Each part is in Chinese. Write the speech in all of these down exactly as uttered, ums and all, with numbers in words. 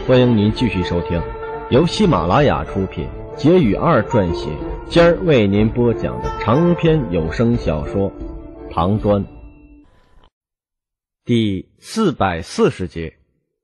欢迎您继续收听由喜马拉雅出品，杰语二撰写，今儿为您播讲的长篇有声小说《唐端》第四百四十节。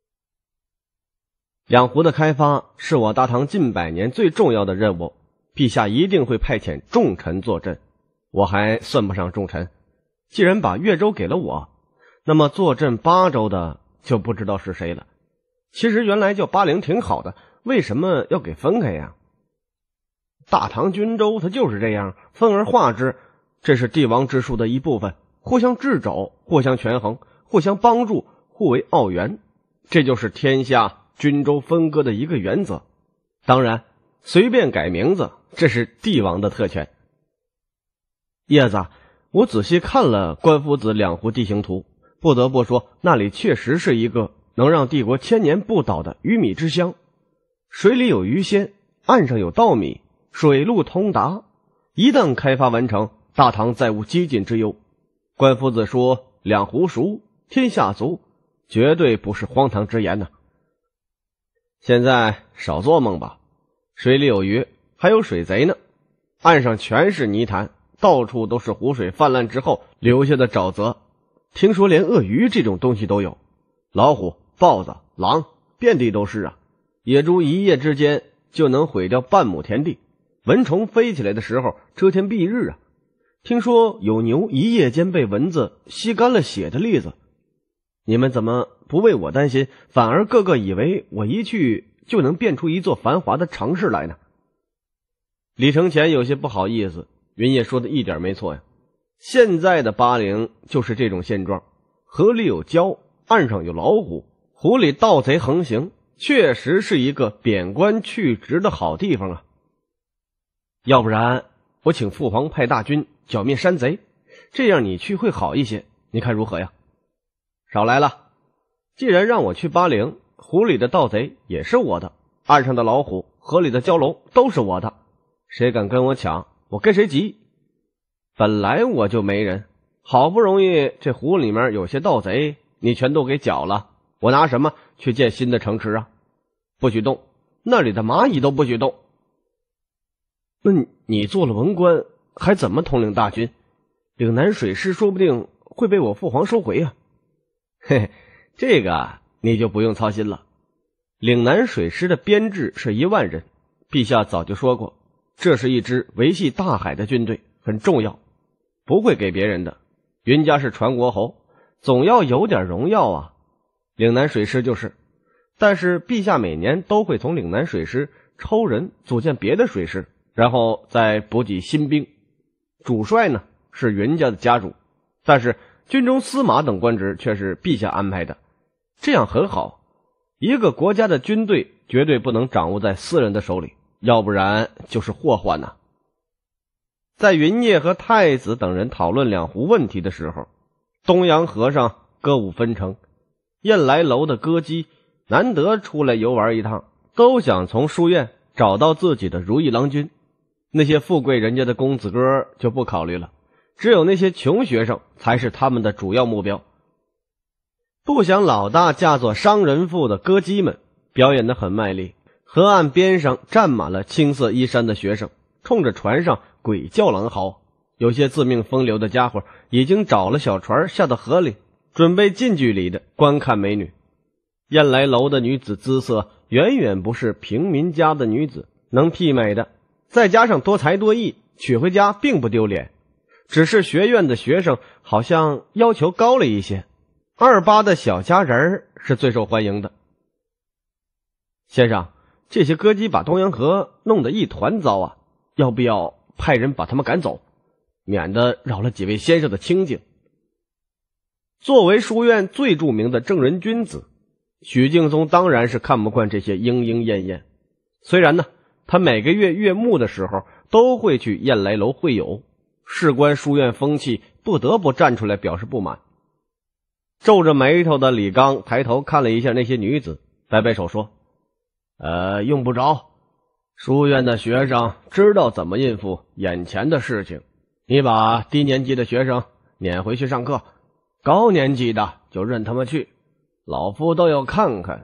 两湖的开发是我大唐近百年最重要的任务，陛下一定会派遣重臣坐镇。我还算不上重臣，既然把越州给了我，那么坐镇巴州的就不知道是谁了。其实原来叫巴陵挺好的，为什么要给分开呀？大唐军州它就是这样，分而化之，这是帝王之术的一部分，互相制肘，互相权衡，互相帮助，互为奥援，这就是天下军州分割的一个原则。当然随便改名字，这是帝王的特权。叶子，我仔细看了官夫子两湖地形图，不得不说那里确实是一个能让帝国千年不倒的鱼米之乡。水里有鱼鲜，岸上有稻米，水路通达，一旦开发完成，大唐再无饥馑之忧。官夫子说两湖熟，天下足，绝对不是荒唐之言呢、啊。现在少做梦吧，水里有鱼，还有水贼呢，岸上全是泥潭，到处都是湖水泛滥之后留下的沼泽，听说连鳄鱼这种东西都有，老虎、豹子、狼遍地都是啊！野猪一夜之间就能毁掉半亩田地，蚊虫飞起来的时候遮天蔽日啊！听说有牛一夜间被蚊子吸干了血的例子。你们怎么不为我担心，反而个个以为我一去就能变出一座繁华的城市来呢？李承乾有些不好意思，云烨说的一点没错呀。现在的巴陵就是这种现状，河里有蛟，岸上有老虎，湖里盗贼横行，确实是一个贬官去职的好地方啊。要不然我请父皇派大军剿灭山贼，这样你去会好一些，你看如何呀？少来了，既然让我去巴陵，湖里的盗贼也是我的，岸上的老虎，河里的蛟龙都是我的，谁敢跟我抢，我跟谁急。本来我就没人，好不容易这湖里面有些盗贼，你全都给剿了，我拿什么去建新的城池啊？不许动，那里的蚂蚁都不许动。那你你做了文官，还怎么统领大军？岭南水师说不定会被我父皇收回啊。嘿嘿，这个你就不用操心了。岭南水师的编制是一万人，陛下早就说过，这是一支维系大海的军队，很重要，不会给别人的。云家是传国侯，总要有点荣耀啊。岭南水师就是，但是陛下每年都会从岭南水师抽人组建别的水师，然后再补给新兵。主帅呢是云家的家主，但是军中司马等官职却是陛下安排的，这样很好。一个国家的军队绝对不能掌握在私人的手里，要不然就是祸患呐、啊。在云烨和太子等人讨论两湖问题的时候，东洋河上歌舞纷呈，燕来楼的歌姬难得出来游玩一趟，都想从书院找到自己的如意郎君。那些富贵人家的公子哥就不考虑了，只有那些穷学生才是他们的主要目标。不想老大嫁作商人妇的歌姬们表演得很卖力，河岸边上站满了青色衣衫的学生，冲着船上鬼叫狼嚎。有些自命风流的家伙已经找了小船下到河里，准备近距离的观看美女。燕来楼的女子姿色远远不是平民家的女子能媲美的，再加上多才多艺，娶回家并不丢脸。只是学院的学生好像要求高了一些，二八的小佳人是最受欢迎的。先生，这些歌姬把东洋河弄得一团糟啊，要不要派人把他们赶走，免得扰了几位先生的清静。作为书院最著名的正人君子，许敬宗当然是看不惯这些莺莺燕燕。虽然呢，他每个月月暮的时候都会去燕来楼会友，事关书院风气，不得不站出来表示不满。皱着眉头的李刚抬头看了一下那些女子，摆摆手说：呃，用不着，书院的学生知道怎么应付眼前的事情，你把低年级的学生撵回去上课，高年级的就任他们去，老夫倒要看看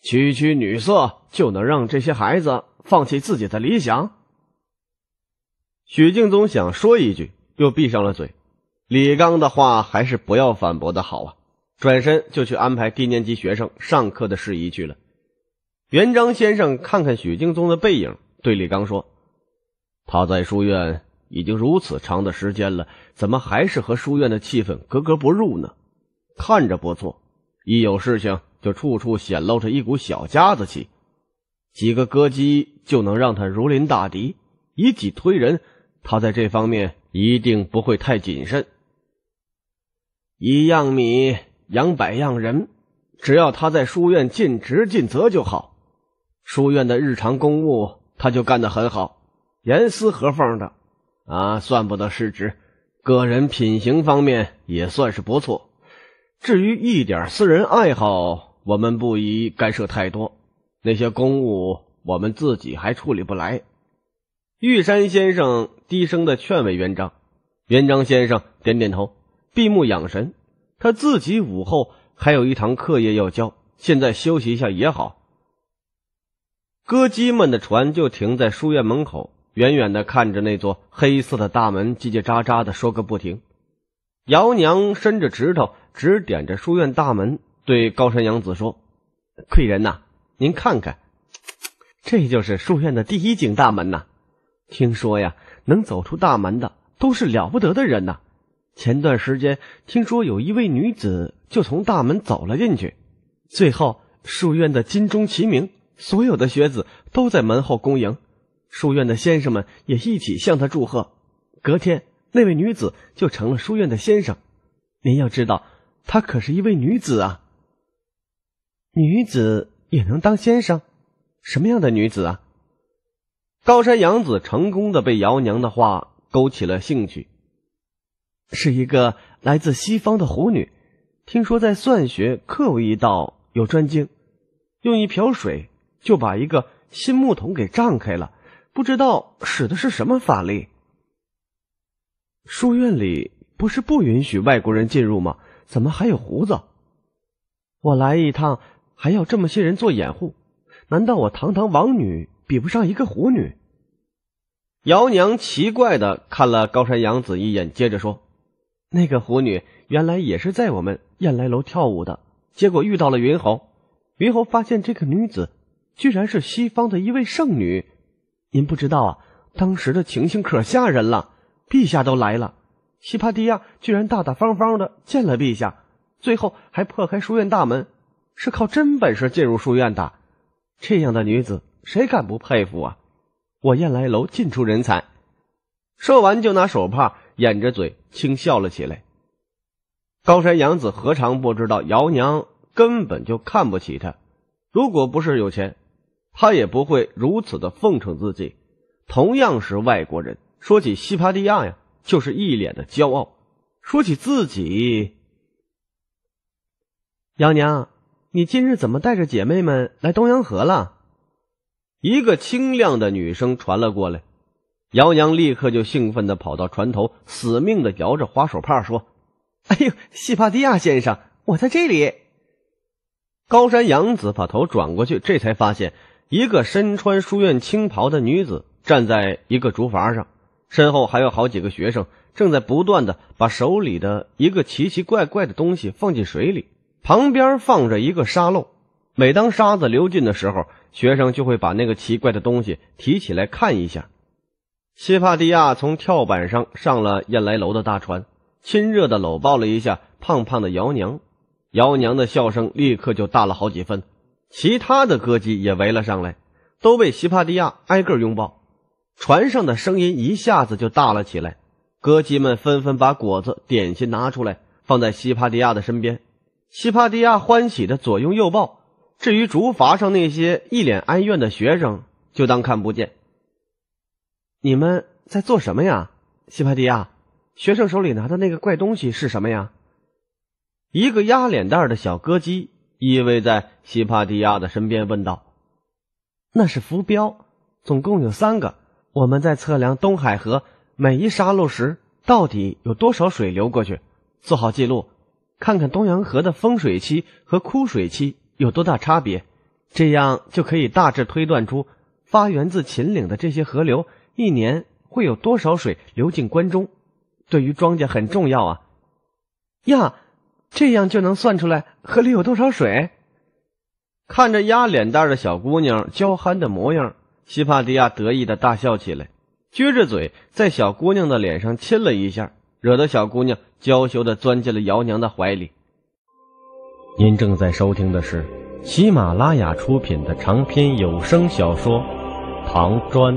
区区女色就能让这些孩子放弃自己的理想？许敬宗想说一句，又闭上了嘴。李刚的话还是不要反驳的好啊，转身就去安排低年级学生上课的事宜去了。元璋先生看看许敬宗的背影，对李刚说：他在书院已经如此长的时间了，怎么还是和书院的气氛格格不入呢？看着不错，一有事情就处处显露着一股小家子气，几个歌姬就能让他如临大敌，以己推人，他在这方面一定不会太谨慎。一样米养百样人，只要他在书院尽职尽责就好。书院的日常公务他就干得很好，严丝合缝的啊，算不得失职，个人品行方面也算是不错。至于一点私人爱好，我们不宜干涉太多，那些公务我们自己还处理不来。玉山先生低声的劝慰元璋，元璋先生点点头，闭目养神。他自己午后还有一堂课业要教，现在休息一下也好。歌姬们的船就停在书院门口，远远的看着那座黑色的大门，叽叽喳喳的说个不停。姚娘伸着指头指点着书院大门，对高山洋子说：贵人呐，您看看，这就是书院的第一景大门呐。听说呀，能走出大门的都是了不得的人呐。前段时间听说有一位女子就从大门走了进去，最后书院的金钟齐鸣，所有的学子都在门后恭迎，书院的先生们也一起向她祝贺。隔天那位女子就成了书院的先生。您要知道，她可是一位女子啊。女子也能当先生？什么样的女子啊？高山洋子成功的被姚娘的话勾起了兴趣。是一个来自西方的狐女，听说在算学课为一道有专精，用一瓢水就把一个新木桶给胀开了，不知道使的是什么法力。书院里不是不允许外国人进入吗？怎么还有胡子？我来一趟还要这么些人做掩护，难道我堂堂王女比不上一个狐女？姚娘奇怪地看了高山洋子一眼，接着说：那个狐女原来也是在我们燕来楼跳舞的，结果遇到了云侯，云侯发现这个女子居然是西方的一位圣女。您不知道啊，当时的情形可吓人了，陛下都来了，西帕蒂亚居然大大方方的见了陛下，最后还破开书院大门，是靠真本事进入书院的。这样的女子谁敢不佩服啊？我燕来楼尽出人才。说完就拿手帕掩着嘴轻笑了起来。高山洋子何尝不知道姚娘根本就看不起他，如果不是有钱，他也不会如此的奉承自己。同样是外国人，说起西帕蒂亚呀，就是一脸的骄傲，说起自己……姚娘，你今日怎么带着姐妹们来东洋河了？一个清亮的女声传了过来。姚娘立刻就兴奋地跑到船头，死命地摇着滑手帕说：哎呦，西帕蒂亚先生，我在这里。高山洋子把头转过去，这才发现一个身穿书院青袍的女子站在一个竹筏上，身后还有好几个学生正在不断地把手里的一个奇奇怪怪的东西放进水里，旁边放着一个沙漏，每当沙子流进的时候，学生就会把那个奇怪的东西提起来看一下。西帕蒂亚从跳板上上了燕来楼的大船，亲热地搂抱了一下胖胖的姚娘，姚娘的笑声立刻就大了好几分。其他的歌姬也围了上来，都被西帕蒂亚挨个拥抱，船上的声音一下子就大了起来。歌姬们纷纷把果子点心拿出来放在西帕蒂亚的身边，西帕蒂亚欢喜的左拥右抱。至于竹筏上那些一脸哀怨的学生，就当看不见。你们在做什么呀？西帕蒂亚，学生手里拿的那个怪东西是什么呀？一个压脸蛋的小歌姬依偎在西帕蒂亚的身边问道。那是浮标，总共有三个，我们在测量东海河每一沙漏时到底有多少水流过去，做好记录，看看东洋河的丰水期和枯水期有多大差别， 这样就可以大致推断出发源自秦岭的这些河流一年会有多少水流进关中，对于庄稼很重要啊。呀，这样就能算出来河里有多少水？看着压脸蛋的小姑娘娇憨的模样，西帕迪亚得意的大笑起来，撅着嘴在小姑娘的脸上亲了一下，惹得小姑娘娇羞的钻进了姚娘的怀里。您正在收听的是喜马拉雅出品的长篇有声小说《唐砖》。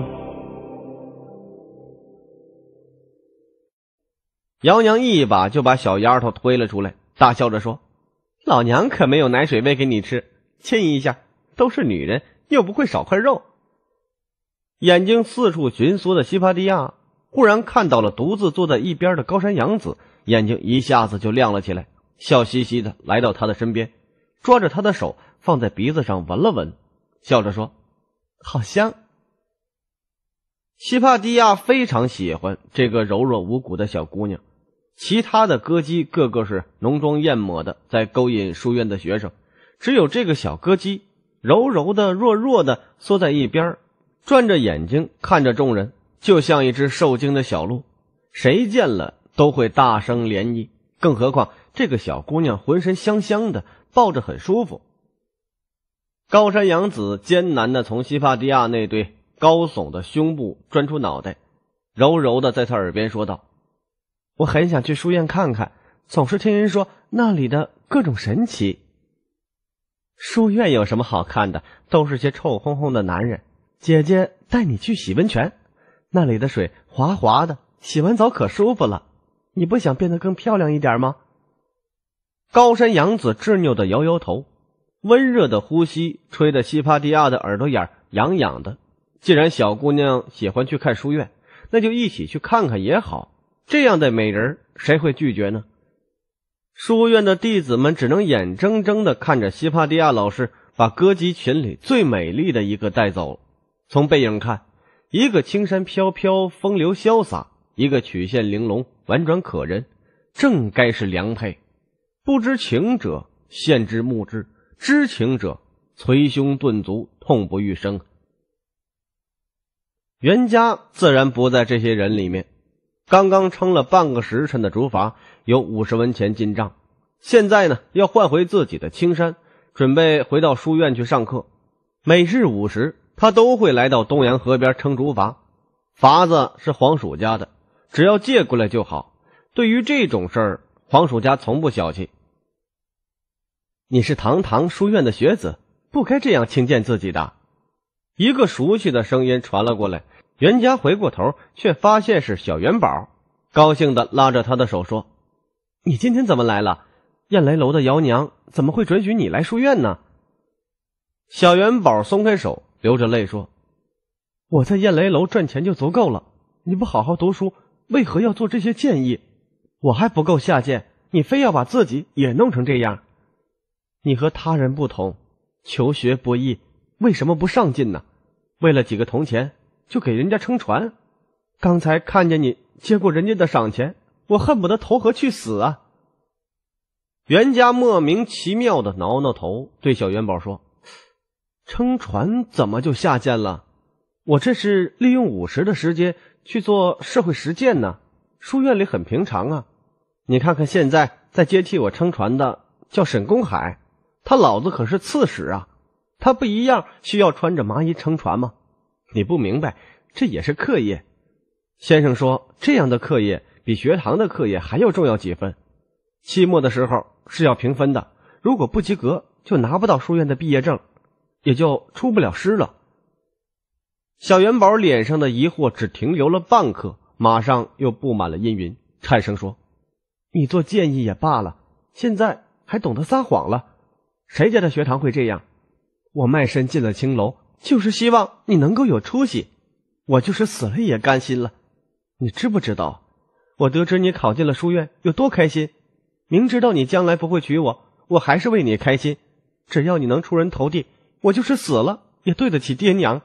姚娘一把就把小丫头推了出来，大笑着说：“老娘可没有奶水喂给你吃，亲一下，都是女人，又不会少块肉。”眼睛四处寻索的西帕蒂亚忽然看到了独自坐在一边的高山洋子，眼睛一下子就亮了起来，笑嘻嘻的来到他的身边，抓着他的手放在鼻子上闻了闻，笑着说：“好香。”西帕蒂亚非常喜欢这个柔弱无骨的小姑娘，其他的歌姬个个是浓妆艳抹的在勾引书院的学生，只有这个小歌姬柔柔的弱弱的缩在一边，转着眼睛看着众人，就像一只受惊的小鹿，谁见了都会大声怜意，更何况这个小姑娘浑身香香的，抱着很舒服。高山洋子艰难的从西帕蒂亚那对高耸的胸部钻出脑袋，柔柔的在他耳边说道：“我很想去书院看看，总是听人说那里的各种神奇。”书院有什么好看的，都是些臭烘烘的男人。姐姐带你去洗温泉，那里的水滑滑的，洗完澡可舒服了。你不想变得更漂亮一点吗？高山洋子执拗的摇摇头，温热的呼吸吹得西帕蒂亚的耳朵眼痒痒的。既然小姑娘喜欢去看书院，那就一起去看看也好，这样的美人谁会拒绝呢？书院的弟子们只能眼睁睁地看着西帕蒂亚老师把歌姬群里最美丽的一个带走。从背影看，一个青山飘飘风流潇洒，一个曲线玲珑婉转可人，正该是良配。不知情者陷之目之，知情者捶胸顿足，痛不欲生。袁家自然不在这些人里面，刚刚撑了半个时辰的竹筏有五十文钱进账，现在呢要换回自己的青山，准备回到书院去上课。每日午时他都会来到东洋河边撑竹筏，筏子是黄鼠家的，只要借过来就好。对于这种事儿，黄鼠家从不小气。你是堂堂书院的学子，不该这样轻贱自己的。一个熟悉的声音传了过来，袁家回过头，却发现是小元宝，高兴地拉着他的手说：“你今天怎么来了？燕雷楼的姚娘怎么会准许你来书院呢？”小元宝松开手，流着泪说：“我在燕雷楼赚钱就足够了，你不好好读书，为何要做这些建议？我还不够下贱，你非要把自己也弄成这样。你和他人不同，求学不易，为什么不上进呢？为了几个铜钱就给人家撑船，刚才看见你接过人家的赏钱，我恨不得投河去死啊！”袁家莫名其妙的挠挠头，对小元宝说：“撑船怎么就下贱了？我这是利用午时的时间去做社会实践呢，书院里很平常啊。你看看现在在接替我撑船的叫沈公海，他老子可是刺史啊，他不一样需要穿着麻衣撑船吗？你不明白，这也是课业。先生说这样的课业比学堂的课业还要重要几分。期末的时候是要评分的，如果不及格就拿不到书院的毕业证，也就出不了师了。”小元宝脸上的疑惑只停留了半刻，马上又布满了阴云，颤声说：“你做建议也罢了，现在还懂得撒谎了。谁家的学堂会这样？我卖身进了青楼，就是希望你能够有出息，我就是死了也甘心了。你知不知道，我得知你考进了书院有多开心？明知道你将来不会娶我，我还是为你开心。只要你能出人头地，我就是死了也对得起爹娘。”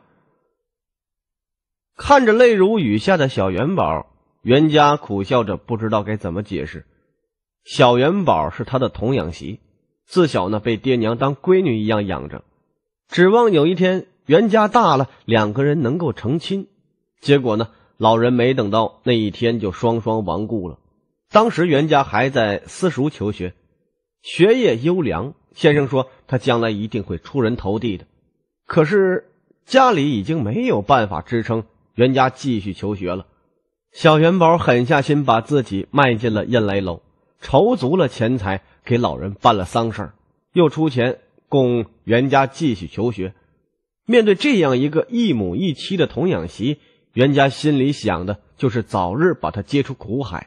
看着泪如雨下的小元宝，袁家苦笑着不知道该怎么解释。小元宝是他的童养媳，自小呢被爹娘当闺女一样养着， 指望有一天袁家大了，两个人能够成亲。结果呢，老人没等到那一天就双双亡故了。当时袁家还在私塾求学，学业优良，先生说他将来一定会出人头地的。可是家里已经没有办法支撑袁家继续求学了。小元宝狠下心把自己卖进了印雷楼，筹足了钱财，给老人办了丧事，又出钱供袁家继续求学。面对这样一个一母一妻的童养媳，袁家心里想的就是早日把她接出苦海。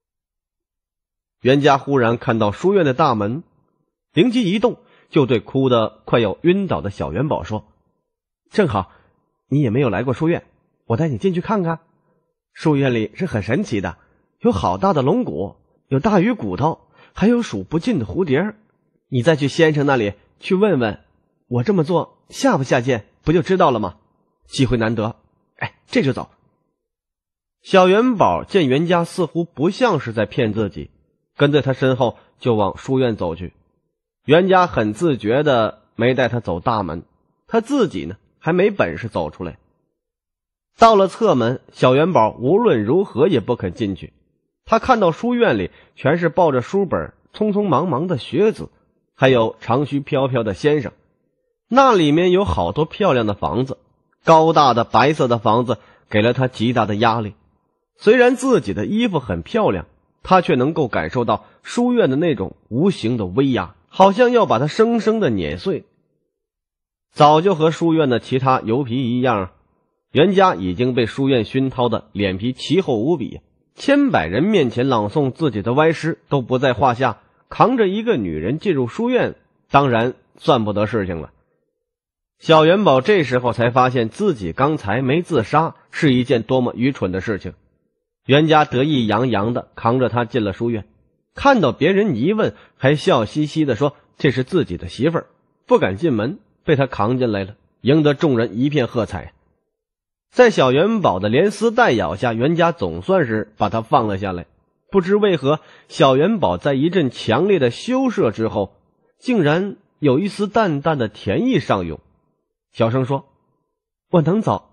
袁家忽然看到书院的大门，灵机一动，就对哭得快要晕倒的小元宝说：正好你也没有来过书院，我带你进去看看。书院里是很神奇的，有好大的龙骨，有大鱼骨头，还有数不尽的蝴蝶。你再去先生那里去问问，我这么做下不下贱，不就知道了吗？机会难得，哎，这就走。小元宝见袁家似乎不像是在骗自己，跟在他身后就往书院走去。袁家很自觉的没带他走大门，他自己呢还没本事走出来。到了侧门，小元宝无论如何也不肯进去。他看到书院里全是抱着书本匆匆忙忙的学子，还有长须飘飘的先生。那里面有好多漂亮的房子，高大的白色的房子给了他极大的压力。虽然自己的衣服很漂亮，他却能够感受到书院的那种无形的威压，好像要把他生生的碾碎。早就和书院的其他油皮一样，袁家已经被书院熏陶的脸皮奇厚无比，千百人面前朗诵自己的歪诗都不在话下，扛着一个女人进入书院，当然算不得事情了。小元宝这时候才发现自己刚才没自杀是一件多么愚蠢的事情。袁家得意洋洋的扛着他进了书院，看到别人一问，还笑嘻嘻的说这是自己的媳妇儿，不敢进门，被他扛进来了，赢得众人一片喝彩。在小元宝的连丝带咬下，袁家总算是把他放了下来。不知为何，小元宝在一阵强烈的羞涩之后，竟然有一丝淡淡的甜意上涌，小声说：我能走。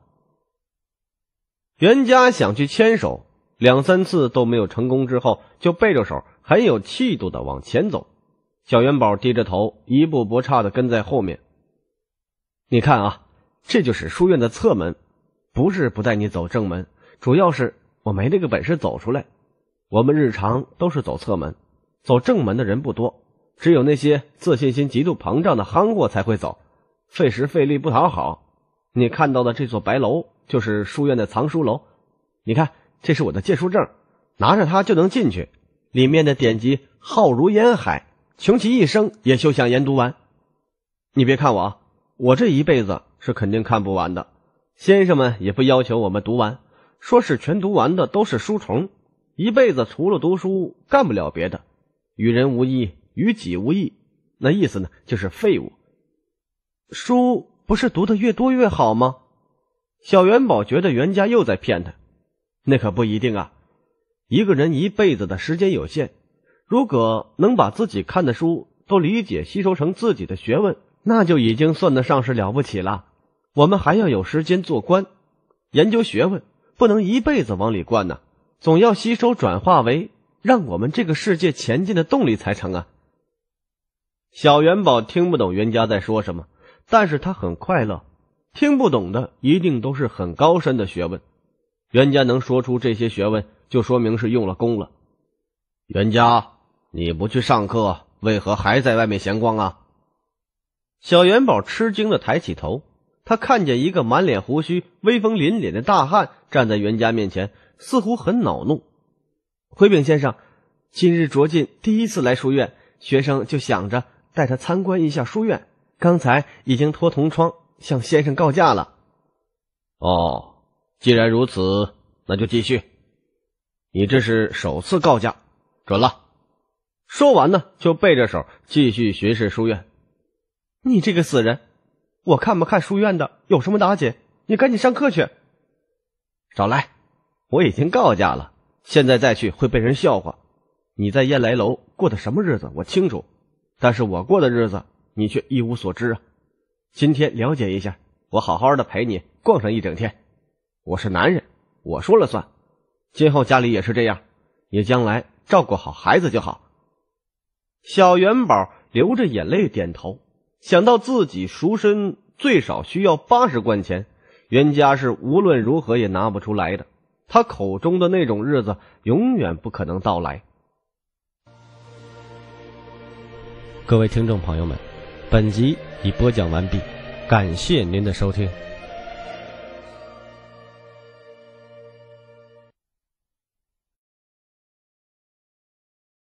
袁家想去牵手，两三次都没有成功之后，就背着手很有气度的往前走。小元宝低着头，一步不差的跟在后面。你看啊，这就是书院的侧门，不是不带你走正门，主要是我没这个本事走出来。我们日常都是走侧门，走正门的人不多，只有那些自信心极度膨胀的夯货才会走，费时费力不讨好。你看到的这座白楼就是书院的藏书楼，你看这是我的借书证，拿着它就能进去，里面的典籍浩如烟海，穷其一生也休想研读完。你别看我啊，我这一辈子是肯定看不完的，先生们也不要求我们读完，说是全读完的都是书虫，一辈子除了读书干不了别的，与人无益，与己无益，那意思呢就是废物。书不是读得越多越好吗？小元宝觉得袁家又在骗他。那可不一定啊，一个人一辈子的时间有限，如果能把自己看的书都理解吸收成自己的学问，那就已经算得上是了不起了。我们还要有时间做官，研究学问，不能一辈子往里灌呢，总要吸收转化为让我们这个世界前进的动力才成啊。小元宝听不懂袁家在说什么，但是他很快乐，听不懂的一定都是很高深的学问。袁家能说出这些学问，就说明是用了功了。袁家，你不去上课，为何还在外面闲逛啊？小元宝吃惊的抬起头，他看见一个满脸胡须、威风凛凛的大汉站在袁家面前，似乎很恼怒。回禀先生，今日卓进第一次来书院，学生就想着带他参观一下书院，刚才已经脱铜窗向先生告假了。哦，既然如此，那就继续。你这是首次告假，准了。说完呢，就背着手继续巡视书院。你这个死人，我看不看书院的有什么打紧？你赶紧上课去。少来，我已经告假了，现在再去会被人笑话。你在燕来楼过的什么日子我清楚，但是我过的日子你却一无所知啊。 今天了解一下，我好好的陪你逛上一整天。我是男人，我说了算，今后家里也是这样，你将来照顾好孩子就好。小元宝流着眼泪点头，想到自己赎身最少需要八十贯钱，袁家是无论如何也拿不出来的，他口中的那种日子永远不可能到来。 各位听众朋友们，本集已播讲完毕，感谢您的收听。